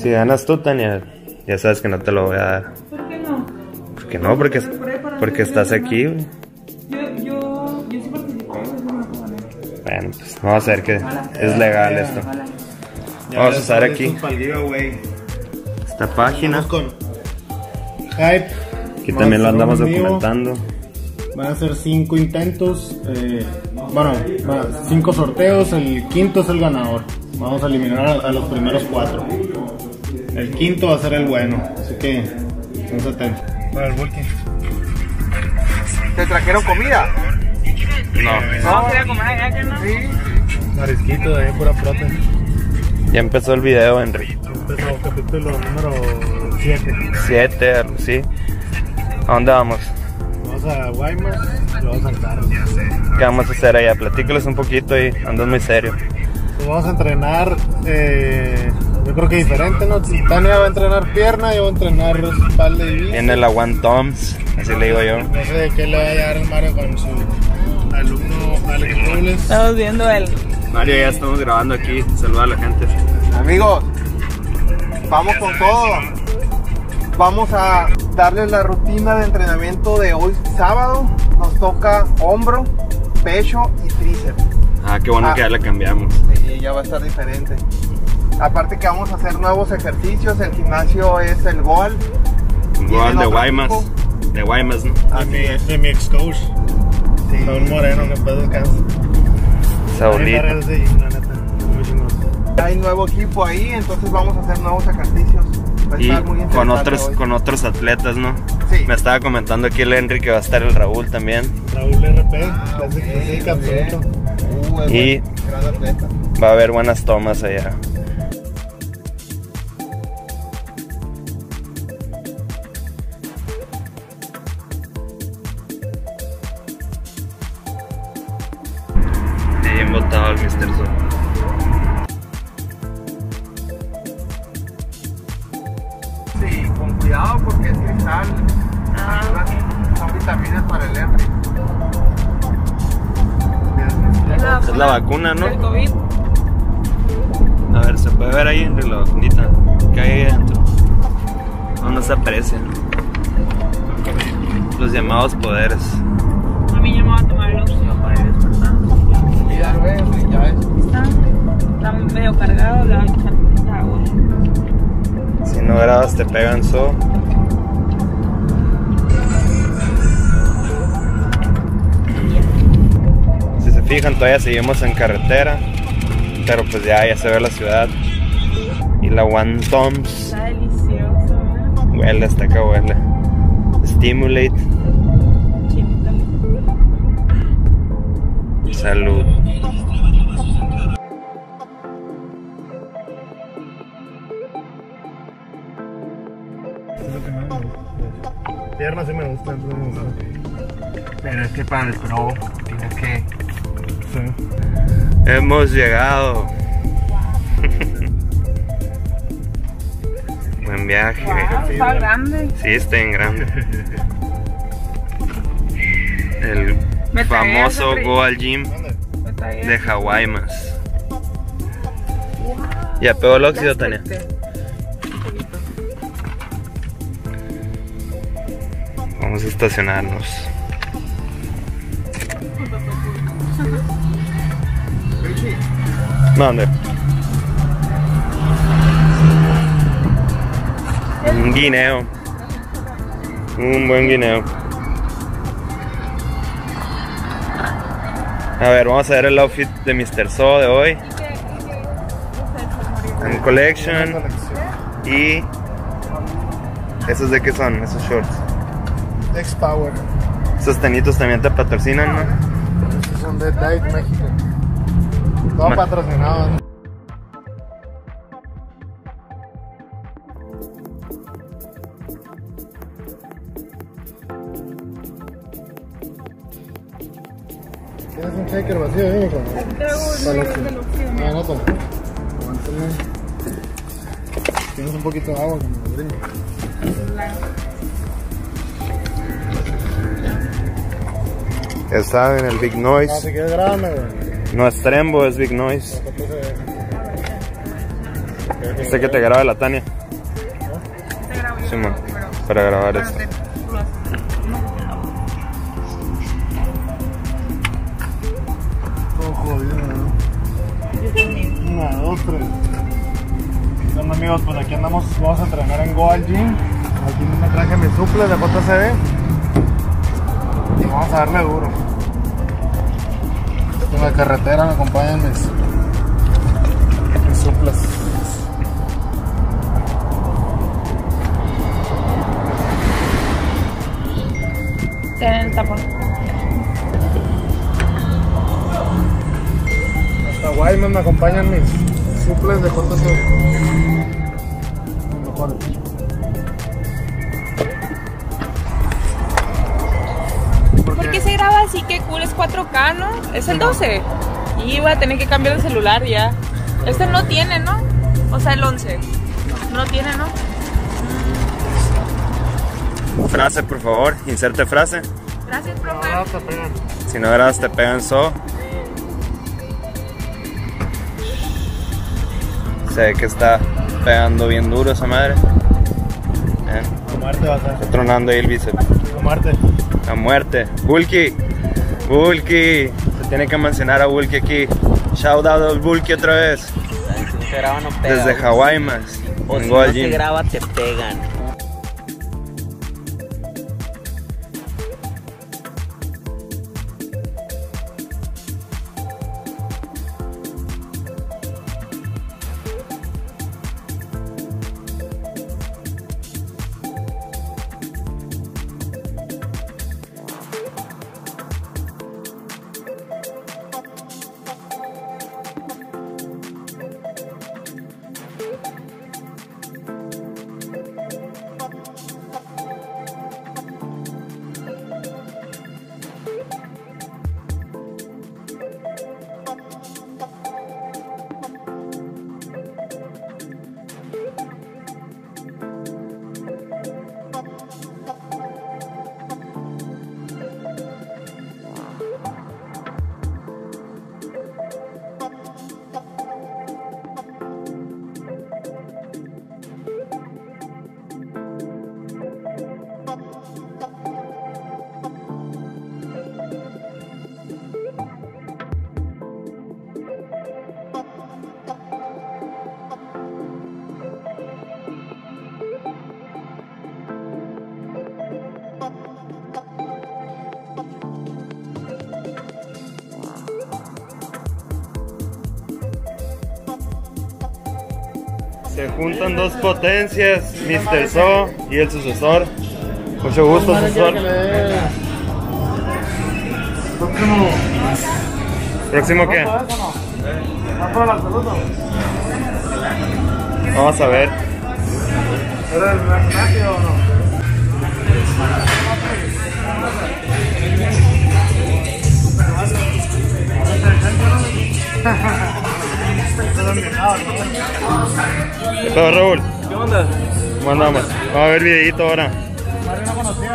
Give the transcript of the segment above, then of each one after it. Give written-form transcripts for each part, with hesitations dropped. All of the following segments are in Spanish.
Si ganas tú, Tania, ya sabes que no te lo voy a dar. ¿Por qué no? ¿Por qué no? Porque estás aquí, güey. Yo sí participé, Bueno, pues vamos a ver que es legal esto. Vamos a usar aquí esta página. Con Hype. Aquí también lo andamos documentando. Van a ser 5 intentos. Bueno, 5 sorteos. El quinto es el ganador. Vamos a eliminar a los primeros 4. El quinto va a ser el bueno. Así que estamos atentos. Para el Volky. ¿Te trajeron comida? No. Vamos a ir a comer allá, ¿que no? Sí. Marisquito de ahí, pura proteína. Ya empezó el video, Henry. Empezó capítulo número 7. 7, sí. ¿A dónde vamos? Vamos a Guaymas y vamos al carro. ¿Qué vamos a hacer allá? Platícales un poquito y andas muy serio. Pues vamos a entrenar, yo creo que diferente, ¿no? Tania va a entrenar pierna, yo voy a entrenar espalda y bíceps. Viene la One Toms, así le digo yo. No sé de qué le va a llegar el Mario con su alumno Alex Robles. Estamos viendo el... Mario, ya estamos grabando aquí. Saluda a la gente. Amigos, vamos con todo. Vamos a darles la rutina de entrenamiento de hoy sábado. Nos toca hombro, pecho y tríceps. Ah, qué bueno que ya la cambiamos. Sí, ya va a estar diferente. Aparte que vamos a hacer nuevos ejercicios. El gimnasio es el Goal. Igual de Guaymas. De Guaymas, ¿no? De mi ex coach, Saúl Moreno, que en paz descanse. Saulito. Hay nuevo equipo ahí, entonces vamos a hacer nuevos ejercicios. Va a Y estar muy interesante hoy. con otros atletas, ¿no? Sí. Me estaba comentando aquí el Henry que va a estar el Raúl también. Raúl RP, clásico absoluto. Es Y gran atleta. va a haber buenas tomas allá. Bien botado el Mr. Zoo. Sí, con cuidado porque es cristal. Son vitaminas para el Henry. Es la vacuna, ¿no? El COVID. A ver, se puede ver ahí entre la vacunita que hay ahí adentro. No se aprecian los llamados poderes. A mí ya me va a tomar el óxido para ir despertando. Ya ves, ya ves. Está medio cargado, le voy a echar poquita agua. Si no grabas te pegan so. Si se fijan, todavía seguimos en carretera, pero pues ya se ve la ciudad. Y la One Toms Está delicioso, ¿eh? huele, hasta acá huele. Stimulate. Chinita. Salud. Piernas sí me gustan, Pero es que para el pro tienes que... sí. Hemos llegado. Buen viaje. Wow, está grande. Sí, está bien grande. El Me traías, famoso Henry. Go al Gym Está bien. de Hawái más. Ya pegó el óxido, Tania. Vamos a estacionarnos. ¿Dónde? Un guineo. Un buen guineo. A ver, vamos a ver el outfit de Mr. Zoo de hoy. En collection. Y... ¿esos de qué son? Esos shorts. X-Power. Esos tenitos también te patrocinan, ¿no? Estos son de Diet México. Todo patrocinado, ¿no? ¿Tienes un shaker vacío, hijo? No, toma. Tienes un poquito de agua que me brinde. Ya saben, el Big Noise. Así que es grande, güey. No es Trembo, es Big Noise. Este que te grabe la Tania. Te grabo yo, Sí, man, pero- para grabar pero esto. tú lo haces. Todo jodido, ¿no? 1, 2, 3. Bueno, amigos, pues aquí andamos, vamos a entrenar en Goal Gym. Aquí me traje mis suples de JCB y vamos a darle duro. En la carretera me acompañan mis suples. Tienen el tapón. Hasta Guaymas me acompañan mis suples de JCB. Mejores. ¿Por qué se graba así? Qué cool, es 4K, ¿no? Es el 12. Y voy a tener que cambiar el celular ya. Este no tiene, ¿no? O sea, el 11. No tiene, ¿no? Frase, por favor, inserte frase. Gracias, profe. Ahora te pegan. Si no grabas, te pegan so. Se ve que está pegando bien duro esa madre. A muerte vas a Está hacer. tronando ahí el bíceps. A muerte. A muerte. Bulky. Bulky. Se tiene que mencionar a Bulky aquí. Shout out al Bulky otra vez. Si no se graba no pega. Desde Hawái más. O En si no Goal se Gym. graba te pegan. Se juntan dos potencias, Mr. So y el sucesor. Mucho gusto, sucesor. Próximo. ¿Próximo qué? ¿Va para la salud? Vamos a ver. ¿Era el gimnasio o no? ¿Qué pedo, Raúl? ¿Qué onda? ¿Cómo andamos? Vamos a ver videito ahora. Mario no conocía.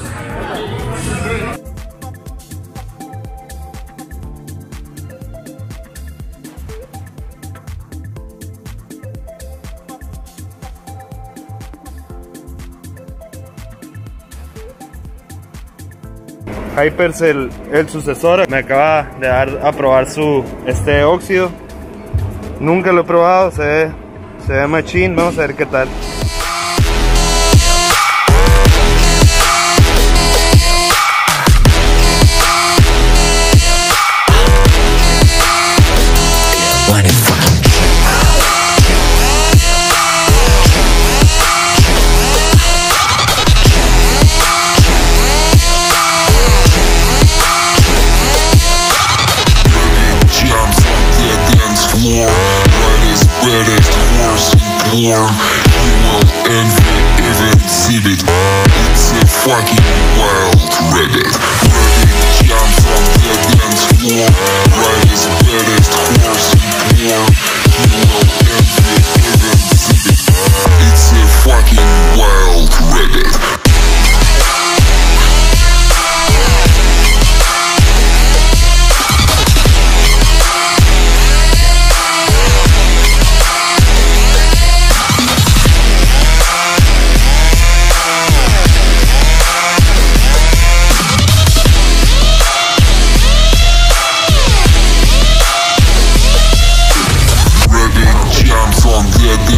Hypers, el sucesor, me acaba de dar a probar su óxido. Nunca lo he probado, se ve machín. Vamos a ver qué tal. You will envy even see it. It's a fucking wild reggae. Reggae jump from the dance floor. Right is baddest horse in war. You will envy even see it. It's a fucking wild reggae.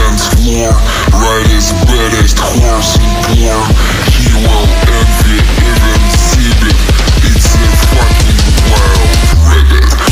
dance floor. Ride his baddest horse and born. He will envy even see it. It's a fucking wild reggae.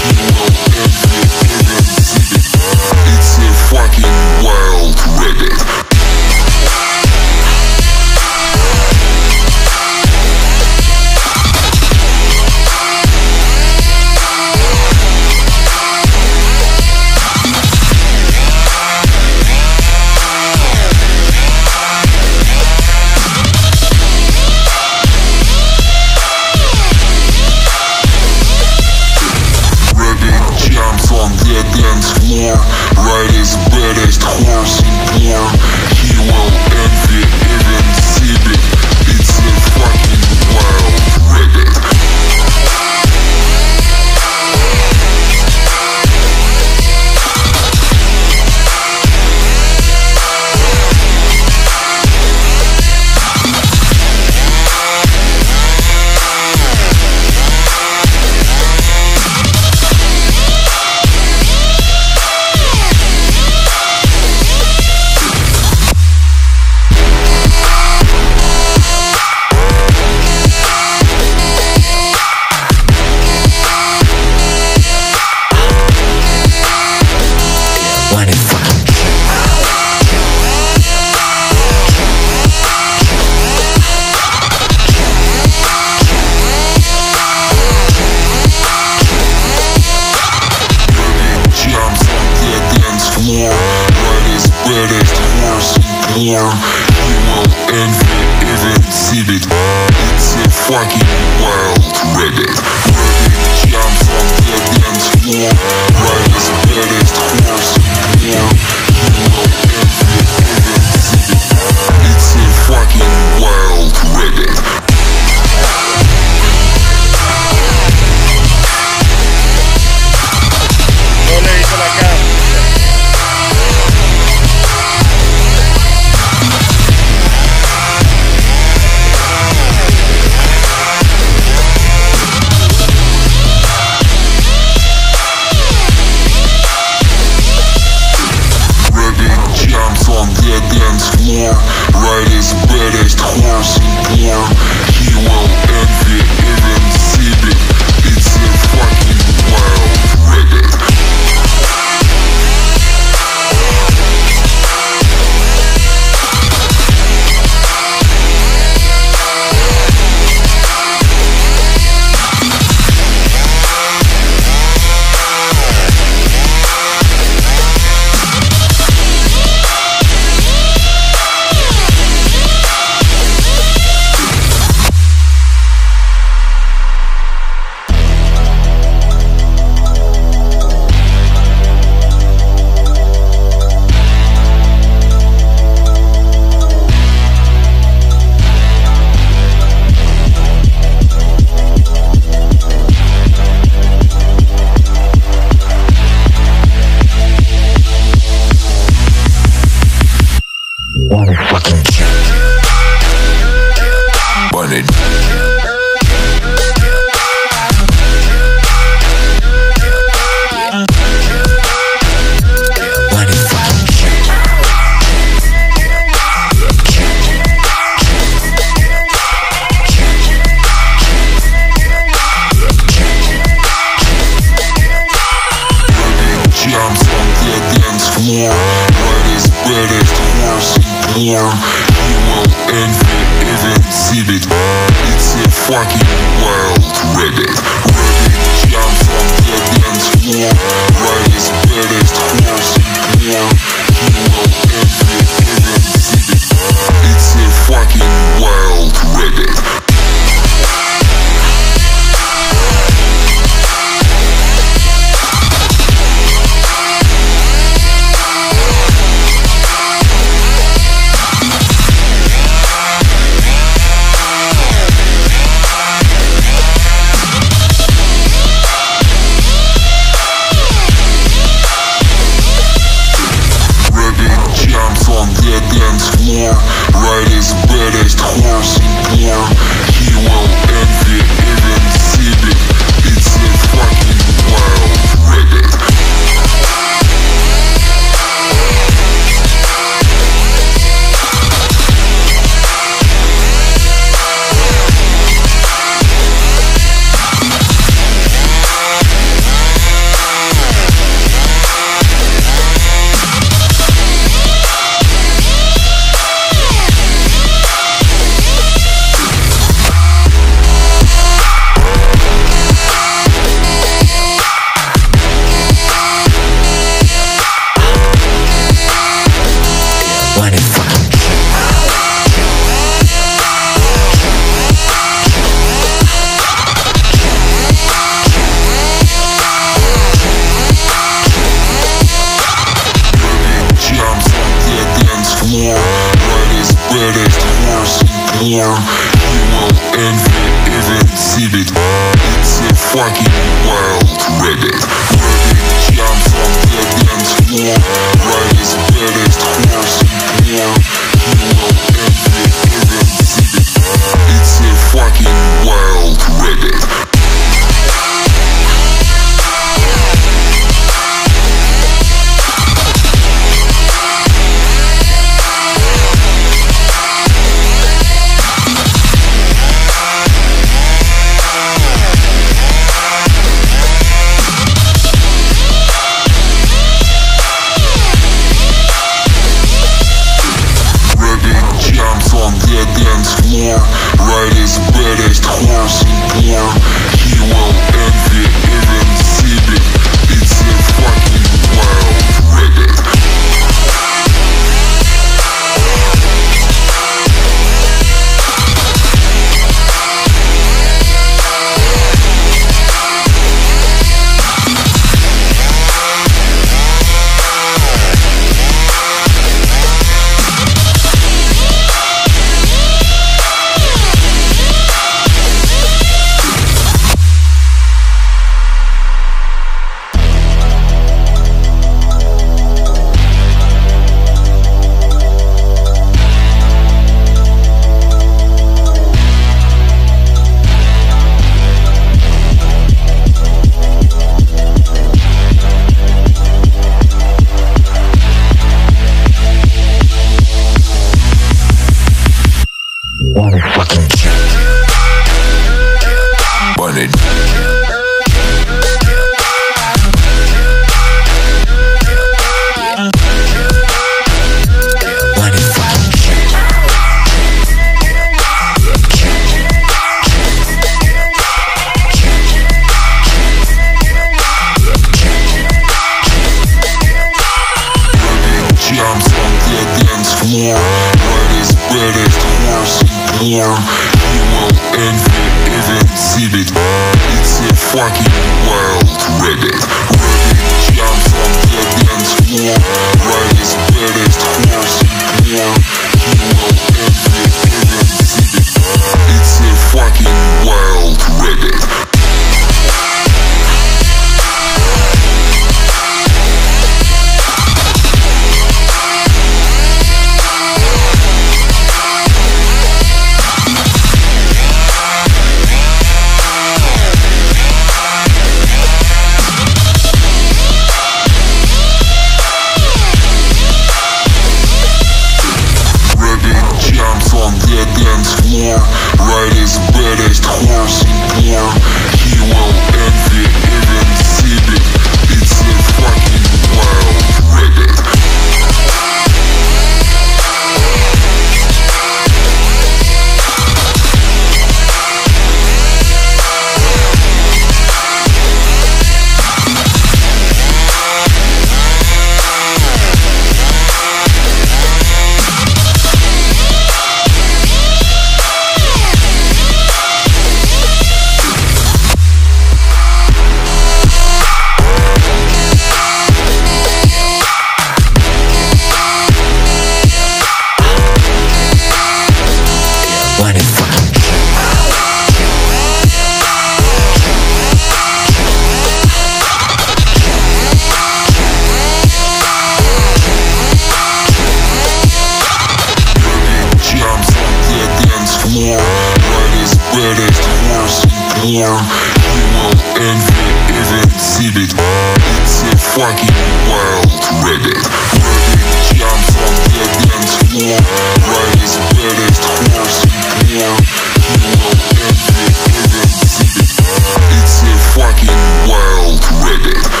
Reddit. Reddit jams on the dance floor. Right as baddest horse and more. You will envy even see it. It's a fucking wild Reddit.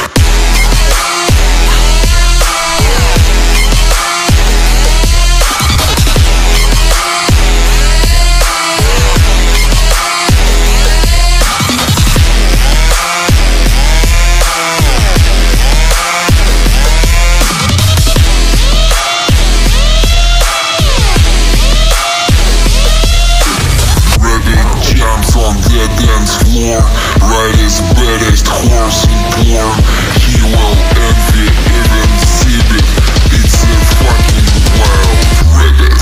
Right as baddest horse and poor. He will envy even see it. It's a fucking wild Reddit.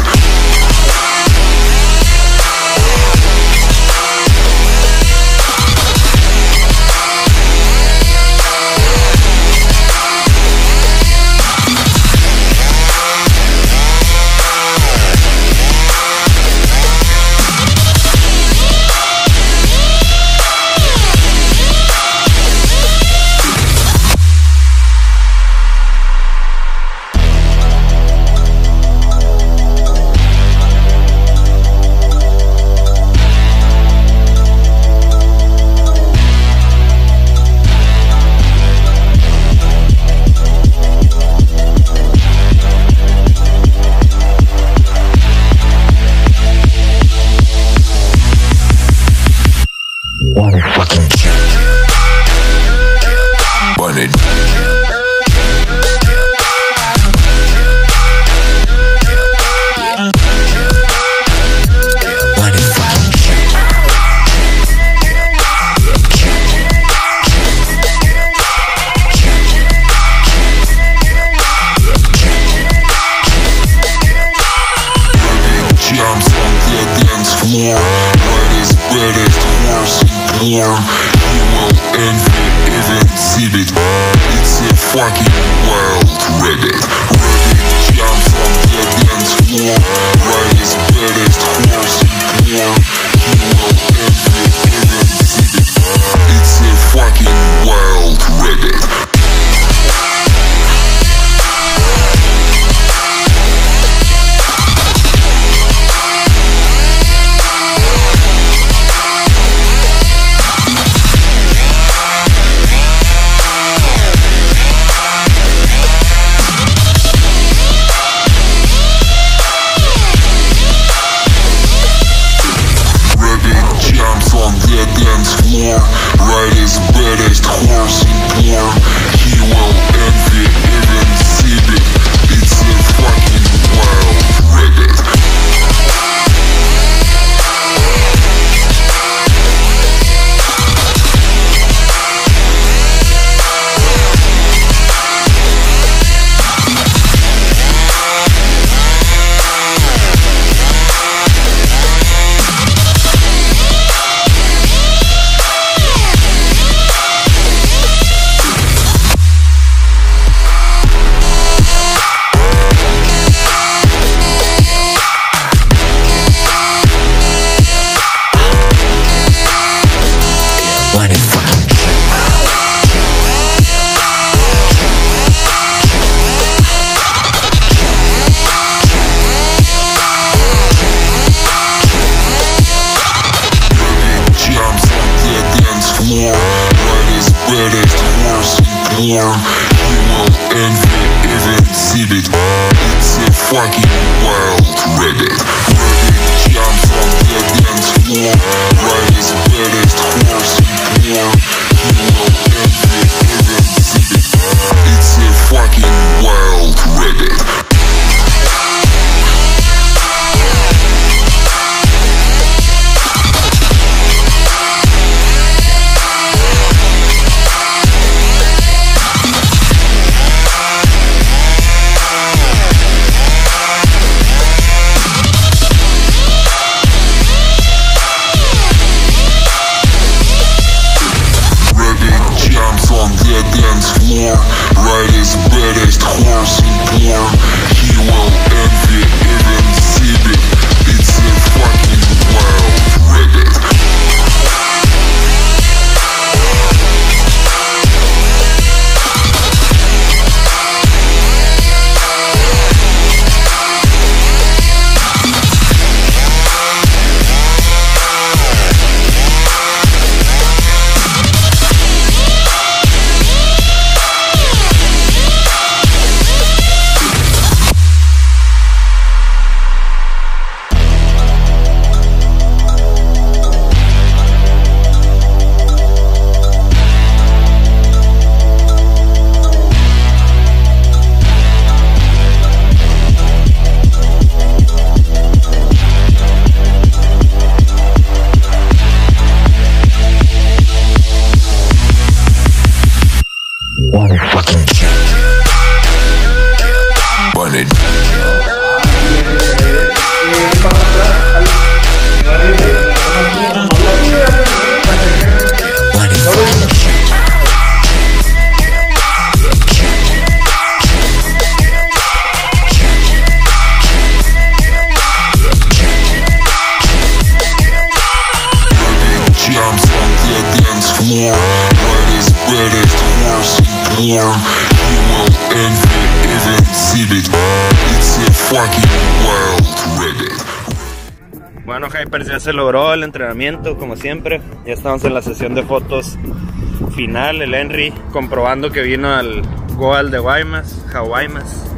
Bueno, Hypers, ya se logró el entrenamiento como siempre. Ya estamos en la sesión de fotos final. El Henry comprobando que vino al Goal de Guaymas, Guaymas.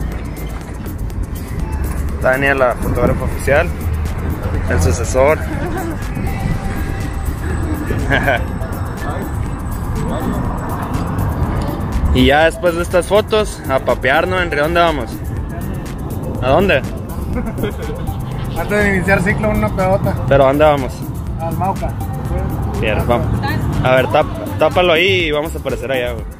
Tania, la fotógrafa oficial, el sucesor. Y ya después de estas fotos, a papearnos. ¿En dónde vamos? ¿A dónde? Antes de iniciar ciclo, una pedota. ¿Pero a dónde vamos? Al Mauca. Bien, vamos. A ver, tápalo ahí y vamos a aparecer allá, güey.